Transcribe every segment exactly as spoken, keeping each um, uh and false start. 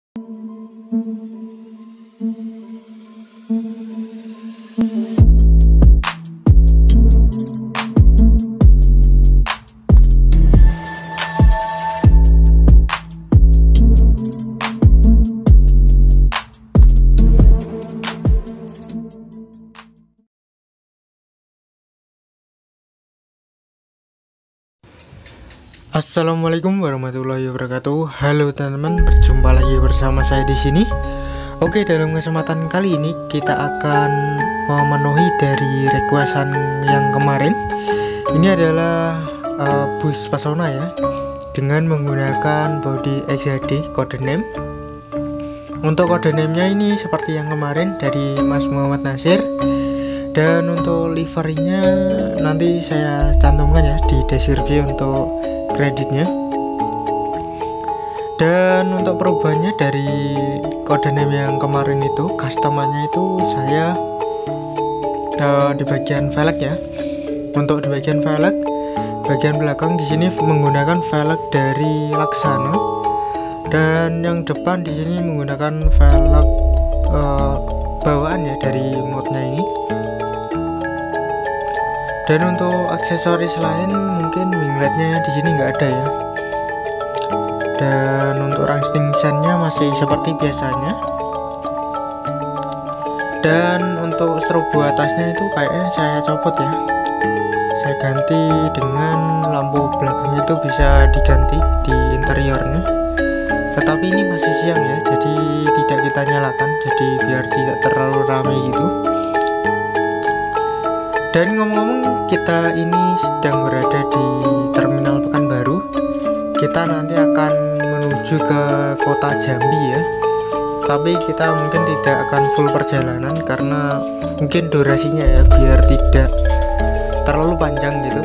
Assalamualaikum warahmatullahi wabarakatuh. Halo teman-teman, berjumpa lagi bersama saya di sini. Oke, dalam kesempatan kali ini kita akan memenuhi dari requestan yang kemarin. Ini adalah uh, bus pesona ya, dengan menggunakan body X H D codename. Untuk codename-nya ini seperti yang kemarin dari Mas Muhammad Nasir. Dan untuk liverynya nanti saya cantumkan ya di deskripsi untuk kreditnya. Dan untuk perubahannya dari codename yang kemarin itu, customernya itu saya uh, di bagian velg ya. Untuk di bagian velg, bagian belakang di sini menggunakan velg dari Laksana, dan yang depan di sini menggunakan velg uh, bawaan ya dari modnya ini. Dan untuk aksesoris lain mungkin wingletnya di sini nggak ada ya. Dan untuk rangsting sennya masih seperti biasanya. Dan untuk strobo atasnya itu kayaknya saya copot ya. Saya ganti dengan lampu belakangnya itu bisa diganti di interiornya. Tetapi ini masih siang ya, jadi tidak kita nyalakan, jadi biar tidak terlalu ramai gitu. Dan ngomong-ngomong, kita ini sedang berada di Terminal Pekanbaru. Kita nanti akan menuju ke kota Jambi ya. Tapi kita mungkin tidak akan full perjalanan karena mungkin durasinya ya, biar tidak terlalu panjang gitu.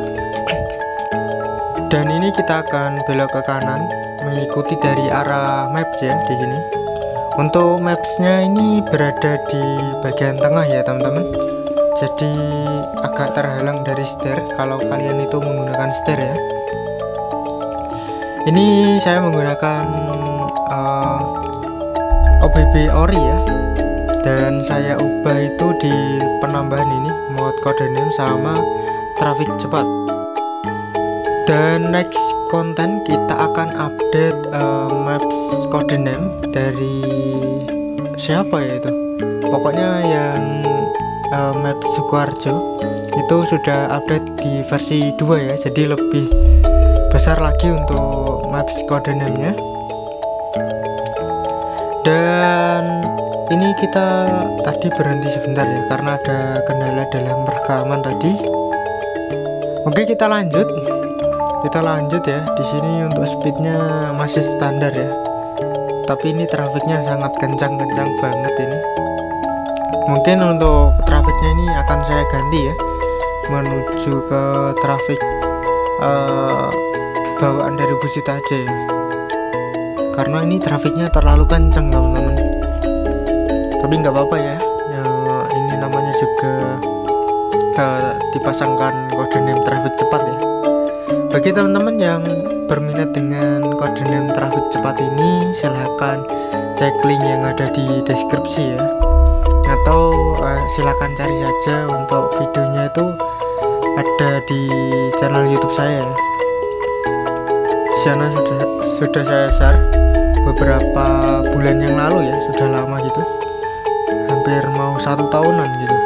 Dan ini kita akan belok ke kanan mengikuti dari arah maps ya di sini. Untuk mapsnya ini berada di bagian tengah ya teman-teman. Jadi agak terhalang dari setir kalau kalian itu menggunakan setir ya. Ini saya menggunakan uh, O B B ori ya, dan saya ubah itu di penambahan ini mode codename sama traffic cepat. Dan next konten kita akan update uh, maps codename dari siapa ya itu, pokoknya yang Uh, map Sukoharjo itu sudah update di versi dua ya, jadi lebih besar lagi untuk maps codename-nya. Dan ini kita tadi berhenti sebentar ya karena ada kendala dalam rekaman tadi. Oke, kita lanjut kita lanjut ya. Di sini untuk speednya masih standar ya, tapi ini trafiknya sangat kencang-kencang banget ini. Mungkin untuk trafiknya ini akan saya ganti ya, menuju ke trafik uh, bawaan dari bus Itace ya. Karena ini trafiknya terlalu kencang teman-teman. Tapi nggak apa-apa ya, ya ini namanya juga uh, dipasangkan codename trafik cepat ya. Bagi teman-teman yang berminat dengan codename trafik cepat ini, silahkan cek link yang ada di deskripsi ya, atau uh, silakan cari saja untuk videonya itu ada di channel YouTube saya. Di sana sudah sudah saya share beberapa bulan yang lalu ya, sudah lama gitu, hampir mau satu tahunan gitu.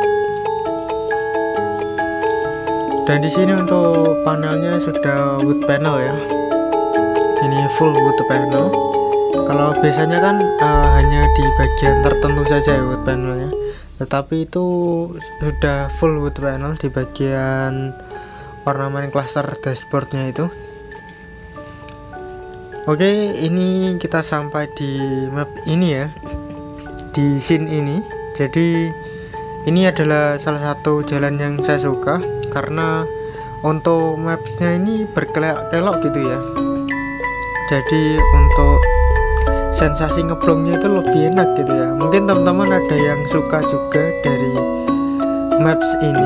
Dan di sini untuk panelnya sudah wood panel ya, ini full wood panel. Kalau biasanya kan uh, hanya di bagian tertentu saja ya wood panelnya, tetapi itu sudah full wood panel di bagian ornamen cluster dashboardnya itu. Oke, ini kita sampai di map ini ya, di scene ini. Jadi ini adalah salah satu jalan yang saya suka karena untuk mapsnya ini berkelok-kelok gitu ya. Jadi untuk sensasi ngeblongnya itu lebih enak gitu ya. Mungkin teman-teman ada yang suka juga dari maps ini.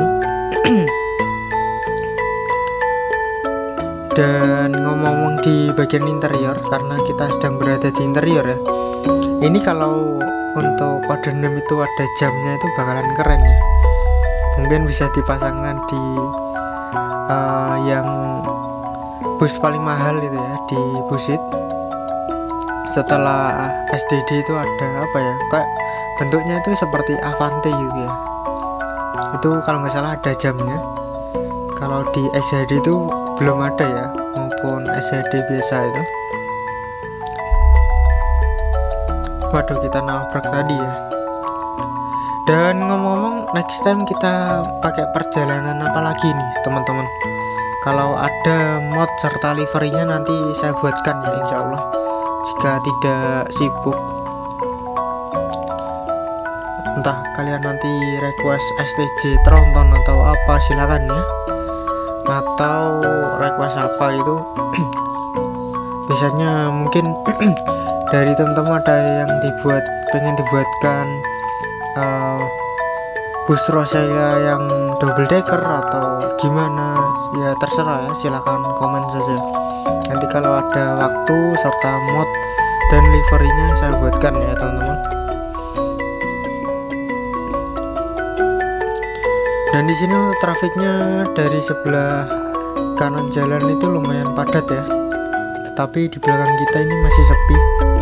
Dan ngomong-ngomong di bagian interior, karena kita sedang berada di interior ya, Ini kalau untuk kode enam itu ada jamnya, itu bakalan keren ya. Mungkin bisa dipasangkan di uh, yang bus paling mahal itu ya, di Busit. Setelah S D D itu ada apa ya, kayak bentuknya itu seperti Avante gitu ya. Itu kalau nggak salah ada jamnya. Kalau di S H D itu belum ada ya, maupun S H D biasa itu. Waduh, kita nabrak tadi ya. Dan ngomong-ngomong, next time kita pakai perjalanan apa lagi nih teman-teman? Kalau ada mod serta liverynya nanti saya buatkan ya, insya Allah, jika tidak sibuk. Entah kalian nanti request S T J Tronton atau apa, silakan ya. Atau request apa itu biasanya mungkin dari teman-teman ada yang dibuat, pengen dibuatkan uh, bus Rosella yang double decker atau gimana ya, terserah ya, silahkan komen saja. Nanti kalau ada waktu serta mod dan liverynya saya buatkan ya teman-teman. Dan di sini trafiknya dari sebelah kanan jalan itu lumayan padat ya, tetapi di belakang kita ini masih sepi.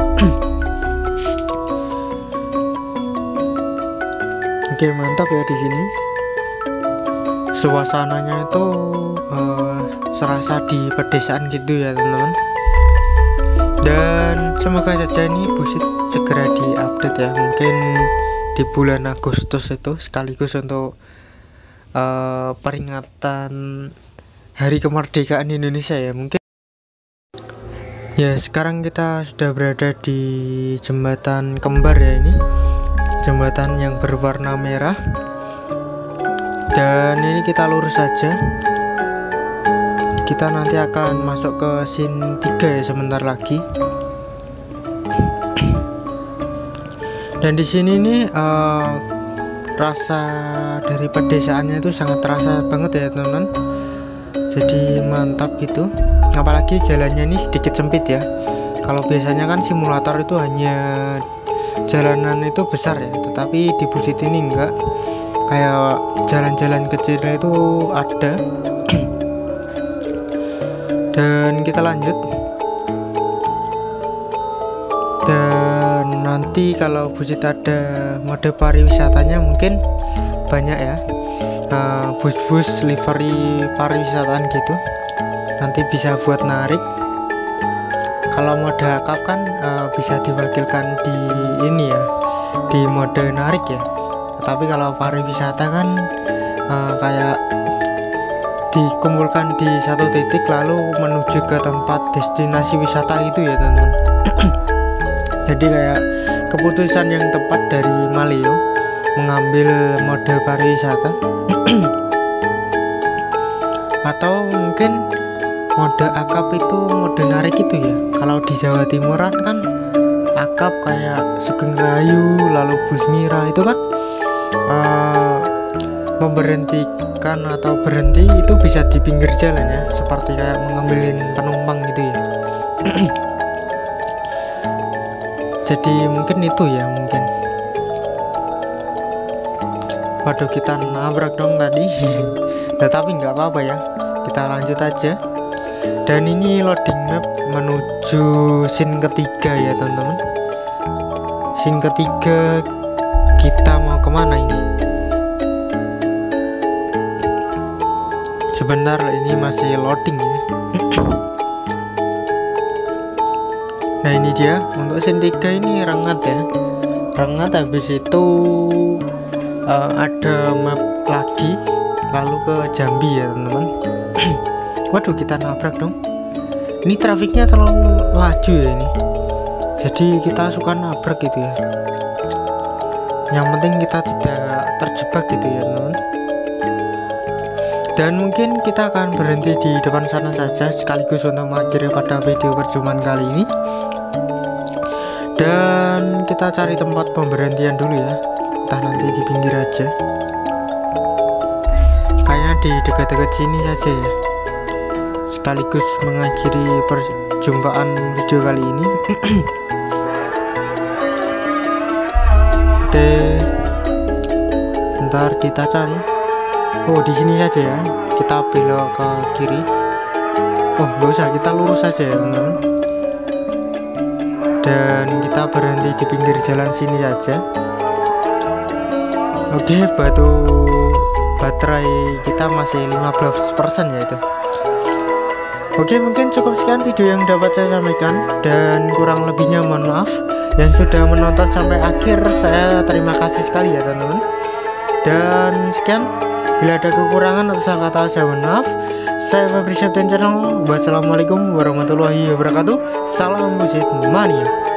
Oke, mantap ya di sini. Suasananya itu uh, serasa di pedesaan gitu ya teman-teman. Dan semoga saja ini Busit segera diupdate ya, mungkin di bulan Agustus itu, sekaligus untuk uh, peringatan Hari Kemerdekaan Indonesia ya mungkin. Ya, sekarang kita sudah berada di jembatan kembar ya, ini jembatan yang berwarna merah. Dan ini kita lurus saja. Kita nanti akan masuk ke scene tiga ya sebentar lagi. Dan di sini nih uh, rasa dari pedesaannya itu sangat terasa banget ya teman-teman. Jadi mantap gitu. Apalagi jalannya ini sedikit sempit ya. Kalau biasanya kan simulator itu hanya jalanan itu besar ya, tetapi di Busit ini enggak, kayak jalan-jalan kecil itu ada. Dan kita lanjut. Dan nanti kalau Busit ada mode pariwisatanya mungkin banyak ya, uh, bus-bus livery pariwisataan gitu, nanti bisa buat narik. Kalau mode akap kan uh, bisa diwakilkan di ini ya, di mode narik ya. Tapi kalau pariwisata kan uh, kayak dikumpulkan di satu titik lalu menuju ke tempat destinasi wisata itu ya teman-teman. Jadi kayak keputusan yang tepat dari Maleo mengambil mode pariwisata. Atau mungkin mode akap itu mode narik itu ya. Kalau di Jawa Timuran kan akap kayak Sugeng Rayu, lalu Bus Mira itu kan uh, memberhentikan atau berhenti itu bisa di pinggir jalan ya, seperti kayak mengambilin penumpang gitu ya. Jadi mungkin itu ya mungkin. Waduh, kita nabrak dong tadi. Tetapi nggak apa-apa ya, kita lanjut aja. Dan ini loading map menuju scene ketiga ya teman-teman. Scene ketiga kita mau kemana ini? Sebentar, ini masih loading ya. Nah ini dia untuk scene tiga ini Rengat ya. Rengat, habis itu uh, ada map lagi, lalu ke Jambi ya teman-teman. Waduh, kita nabrak dong. Ini trafiknya terlalu laju ya ini, jadi kita suka nabrak gitu ya. Yang penting kita tidak terjebak gitu ya teman-teman. Dan mungkin kita akan berhenti di depan sana saja, sekaligus untuk mengakhiri pada video perjumpaan kali ini. Dan kita cari tempat pemberhentian dulu ya, entah nanti di pinggir aja, kayaknya di dekat-dekat sini saja ya, sekaligus mengakhiri perjumpaan video kali ini. sebentar kita cari. Oh, di sini saja ya, kita belok ke kiri. Oh, nggak usah, kita lurus saja ya teman-teman, dan kita berhenti di pinggir jalan sini saja. Oke, batu baterai kita masih lima belas persen ya itu. Oke, mungkin cukup sekian video yang dapat saya sampaikan, dan kurang lebihnya mohon maaf. Yang sudah menonton sampai akhir, saya terima kasih sekali ya teman-teman. Dan sekian, bila ada kekurangan atau salah kata saya mohon maaf. Saya Febri Septian Channel. Wassalamualaikum warahmatullahi wabarakatuh. Salam musik mania.